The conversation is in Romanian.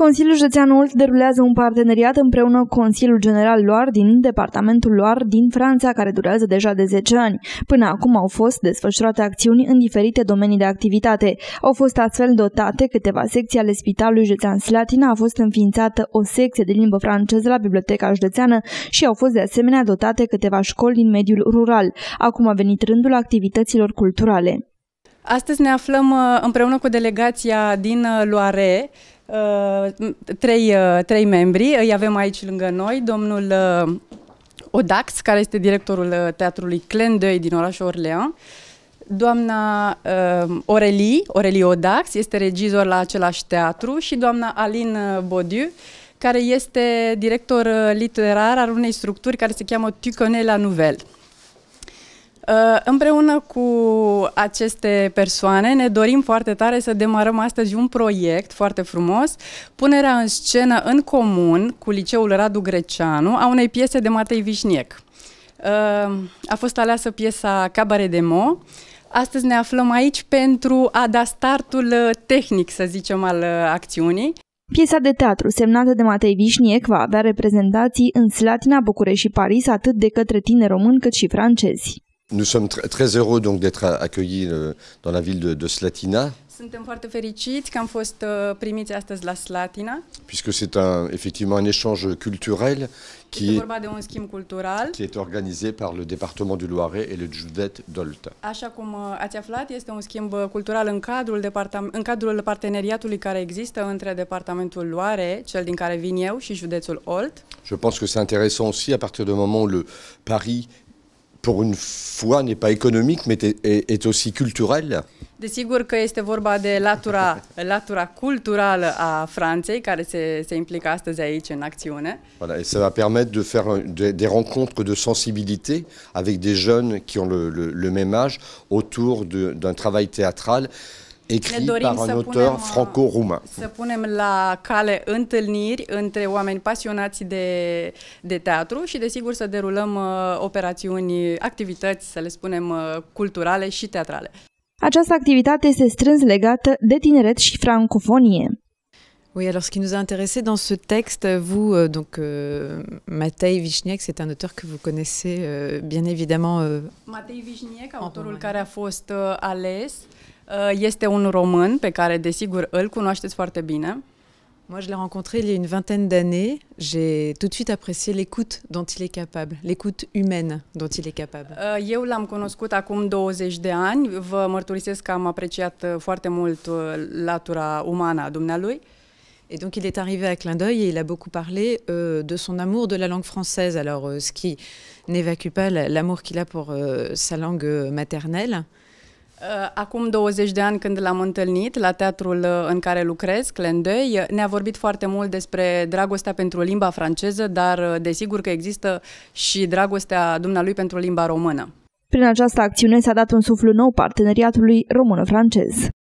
Consiliul Județean Olt derulează un parteneriat împreună cu Consiliul General Loire din departamentul Loire din Franța, care durează deja de 10 ani. Până acum au fost desfășurate acțiuni în diferite domenii de activitate. Au fost astfel dotate câteva secții ale Spitalului Județean Slatina, a fost înființată o secție de limbă franceză la Biblioteca Județeană și au fost de asemenea dotate câteva școli din mediul rural. Acum a venit rândul activităților culturale. Astăzi ne aflăm împreună cu delegația din Loire, trei membri. Îi avem aici lângă noi, domnul Odax, care este directorul teatrului Clin d'œil din orașul Orléans, doamna Aurélie Odax, este regizor la același teatru, și doamna Aline Baudieu, care este director literar al unei structuri care se cheamă Tu connais la nouvelle. Împreună cu aceste persoane ne dorim foarte tare să demarăm astăzi un proiect foarte frumos, punerea în scenă în comun cu Liceul Radu Greceanu a unei piese de Matei Vișniec. A fost aleasă piesa Cabaret des Mots. Astăzi ne aflăm aici pentru a da startul tehnic, să zicem, al acțiunii. Piesa de teatru semnată de Matei Vișniec va avea reprezentații în Slatina, București și Paris, atât de către tineri români cât și francezi. Nous sommes très heureux donc d'être accueillis dans la ville de Slatina. Suntem foarte fericiți că am fost primiți astăzi la Slatina. Puisque c'est effectivement un échange culturel qui est organisé par le département du Loiret et le Județ d'Olt. Așa cum ați aflat, este un schimb cultural în cadrul parteneriatului care există între departamentul Loire, cel din care vin eu, și județul Olt. Je pense que c'est intéressant aussi à partir du moment où le Paris, pour une fois, n'est pas économique, mais est aussi culturel. Desigur că este vorba de latura culturală a Franței, care se implică astăzi aici în acțiune. Voilà, et ça va permettre de faire des rencontres de sensibilité avec des jeunes qui ont le même âge autour d'un travail théâtral écrit par un auteur franco-roumain. Să punem la cale întâlniri între oameni pasionați de teatru și, desigur, să derulăm operațiuni, activități, să le spunem, culturale și teatrale. Această activitate este strâns legată de tineret și francofonie. Oui, alors ce qui nous a intéressé dans ce texte, vous, Matei Vișniec, c'est un auteur que vous connaissez bien évidemment. Matei Vișniec, autorul care a fost ales, este un român pe care, desigur, îl cunoașteți foarte bine. Moi, je l'ai rencontré il y a une vingtaine d'années. J'ai tout de suite apprécié l'écoute dont il est capable, l'écoute humaine dont il est capable. Eu l-am cunoscut acum 20 de ani. Vă mărturisesc că am apreciat foarte mult latura umană a dumnealui. Et donc il est arrivé à Clin d'œil et il a beaucoup parlé de son amour de la langue française. Alors, ce qui n'évacue pas l'amour qu'il a pour sa langue maternelle. Acum 20 de ani, când l-am întâlnit la teatrul în care lucrez, Clin d'œil, ne-a vorbit foarte mult despre dragostea pentru limba franceză, dar desigur că există și dragostea dumnealui pentru limba română. Prin această acțiune s-a dat un suflu nou parteneriatului român-francez.